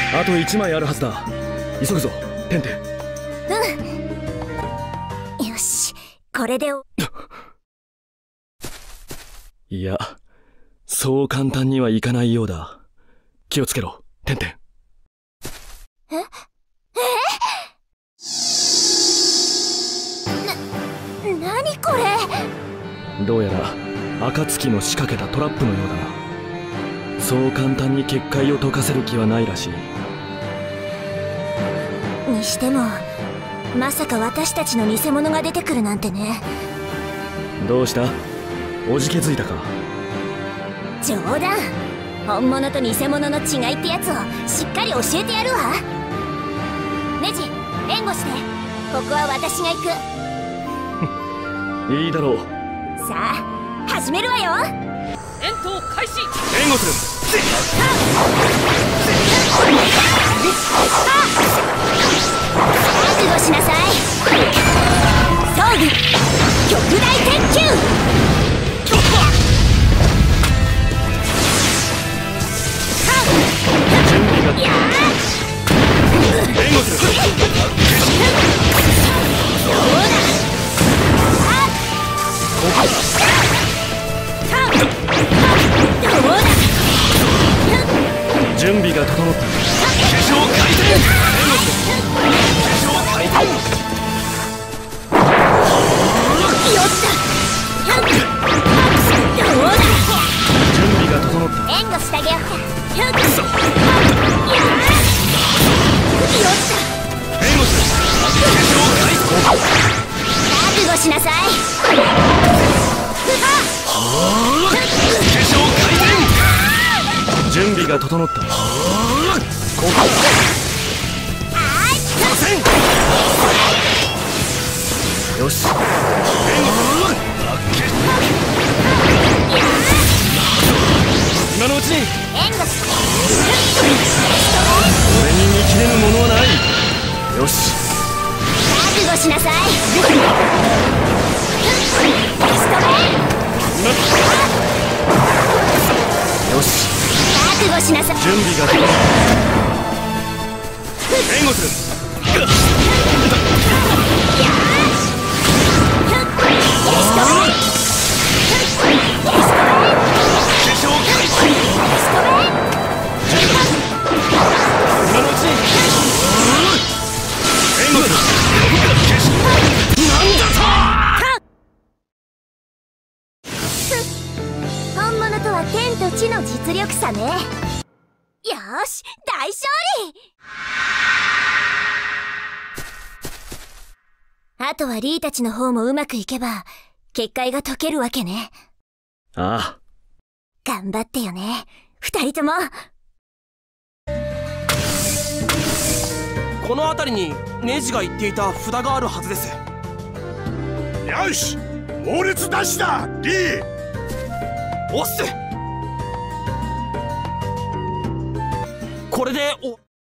あと1枚あるはずだ。急ぐぞテンテン。 うん。よし、これでいや、そう簡単にはいかないようだ。気をつけろテンテン。 何これ。 どうやら暁の仕掛けたトラップのようだな。そう簡単に結界を解かせる気はないらしい。 にしてもまさか私たちの偽物が出てくるなんてね。 どうした？おじけづいたか？ 冗談。本物と偽物の違いってやつをしっかり教えてやるわ。ネジ、援護して。ここは私が行く。 いいだろう。 さあ始めるわよ。 戦闘開始。 援護する。 覚悟しなさい。装具極大鉄球。 援護する。準備が整った。化粧回転。化粧回転。 よっしゃ。どうだ。 準備が整った。 援護してあげようか。よっしゃ。 援護する。化粧回転。 覚悟しなさい。 化粧回転。準備が整った。ここよし。今のうちに。俺に見切れぬものはない。よし。 覚悟しなさい。 よし。 覚悟しなさい。 準備が整った。援護する。 本物とは天と地の実力差ね。よし、大勝利。あとはリーたちの方もうまくいけば結界が解けるわけね。 ああ、 頑張ってよね、二人とも。 この辺りにネジが言っていた札があるはずです。 よし、猛烈ダッシュだリー。 おっす。これで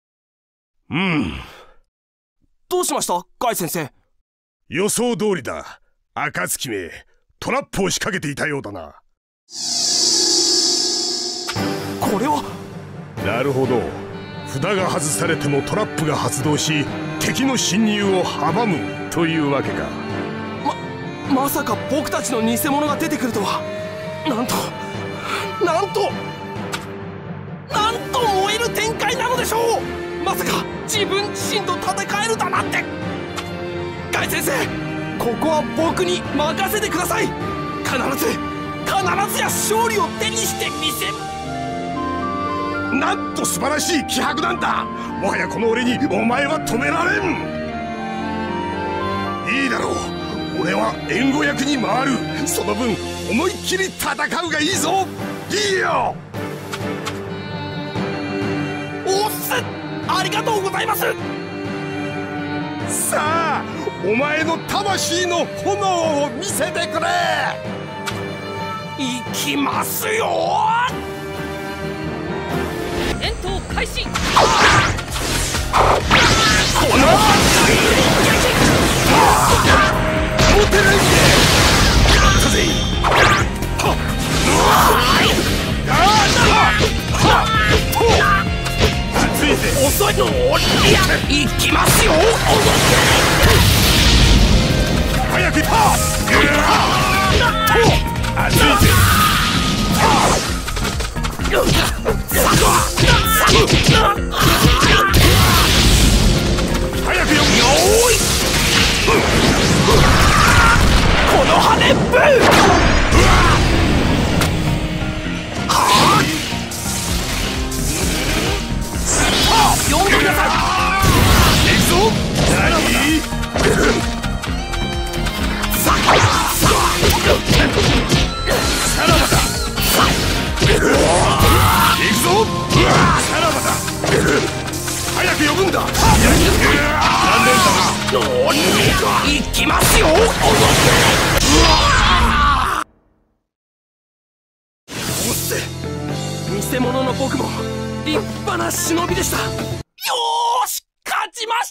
どうしましたガイ先生。 予想通りだ。暁めトラップを仕掛けていたようだな。 これは。 なるほど。札が外されてもトラップが発動し敵の侵入を阻むというわけか。 まさか僕たちの偽物が出てくるとは。なんと燃える展開なのでしょう。まさか自分自身と戦えるだなんて。ガイ先生、ここは僕に任せてください。必ずや勝利を手にしてみせ。 なんと素晴らしい気迫なんだ。もはやこの俺にお前は止められん。いいだろう、俺は援護役に回る。その分思いっきり戦うがいいぞ。いいよ。 おっす、ありがとうございます。 さあ、お前の魂の炎を見せてくれ。 いきますよ。戦闘開始。このモテないんでやったぜ。ついて遅遅いの。いや、行きますよ。 早くパー熱いぜ。早くよ。 この羽根ブー。読んでください。 行くぞ。何？さらばだ。行くぞ。さらばだ。早く呼ぶんだ。残念だな。 行きますよ。おっせ、偽物の僕も立派な忍びでした。よーし、勝ちました。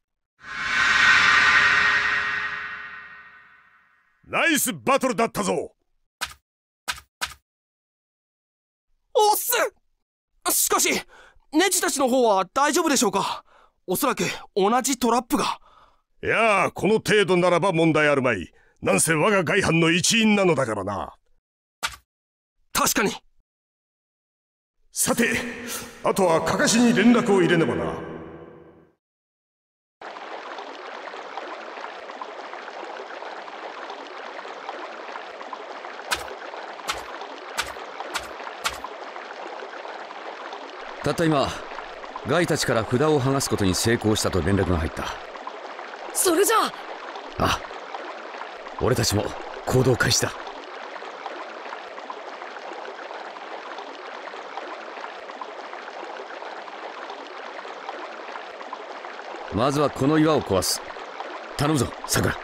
ナイスバトルだったぞ。 おっす。しかしネジたちの方は大丈夫でしょうか。おそらく同じトラップが。 いやあ、この程度ならば問題あるまい。なんせ我が外藩の一員なのだからな。 確かに。 さて、あとはかかしに連絡を入れねばな。 たった今、ガイたちから札を剥がすことに成功したと連絡が入った。 それじゃあ。 あ、俺たちも行動開始だ。まずはこの岩を壊す。頼むぞ、さくら。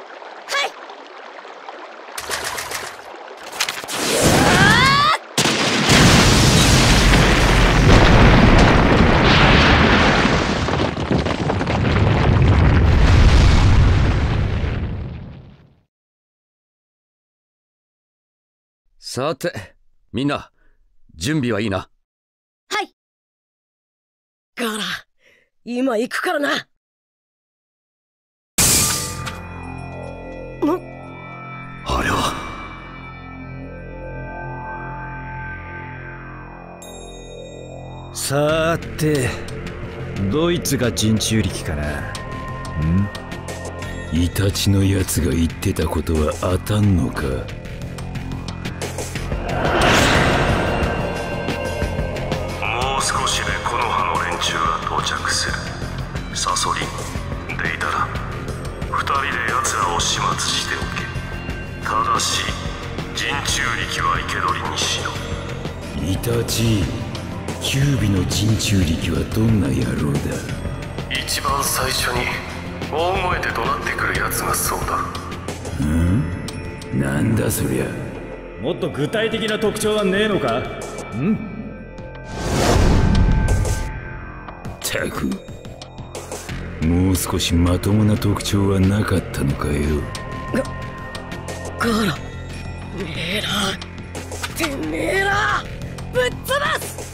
さて、みんな、準備はいいな。 はい。ガーラ、今行くからな。 あれは。 さーて、ドイツが陣中力かな。イタチのやつが言ってたことは当たんのか。 もう少しでこの葉の連中が到着する。サソリ、デイダラ、2人で奴らを始末しておけ。ただし陣中力は生け捕りにしろ。 イタチ、キュービの陣中力はどんな野郎だ。 一番最初に大声で怒鳴ってくる奴がそうだ。 なんだそりゃ。もっと具体的な特徴はねえのか。たく、もう少しまともな特徴はなかったのかよ。 ガーラ、めえら、てめえら、ぶっ潰す。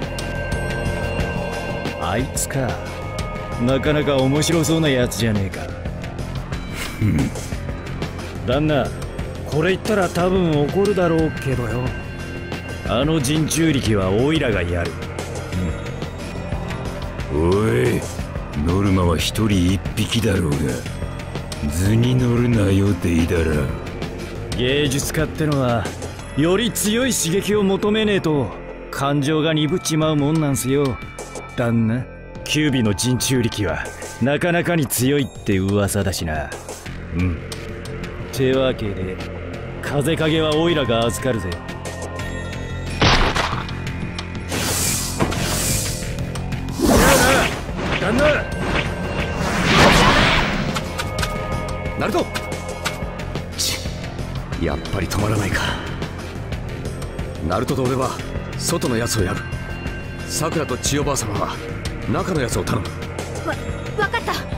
あいつか。なかなか面白そうなやつじゃねえか。旦那、これ言ったら多分怒るだろうけどよ。あの陣中力はオイラがやる。おい、ノルマは一人一匹だろうが、図に乗るなよデイダラ。芸術家ってのはより強い刺激を求めねえと感情が鈍っちまうもんなんすよ。旦那、キュービの陣中力はなかなかに強いって噂だしな。ってわけで風影はオイラが預かるぜ。旦那、 ナルト、やっぱり止まらないか。ナルトと俺は外のやつをやる。さくらと千代ばあ様は中のやつを頼む。 わかった。